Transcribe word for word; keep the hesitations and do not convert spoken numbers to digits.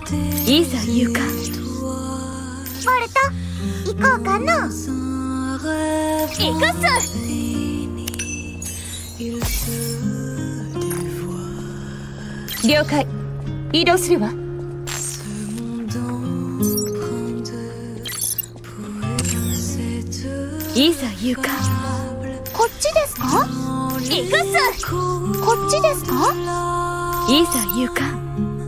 いざ行か。 ボルト行こうかの。 行くっす。了解。移動するわ。いざ行か。 こっちですか？ 行くっす。 こっちですか？ いざ行か。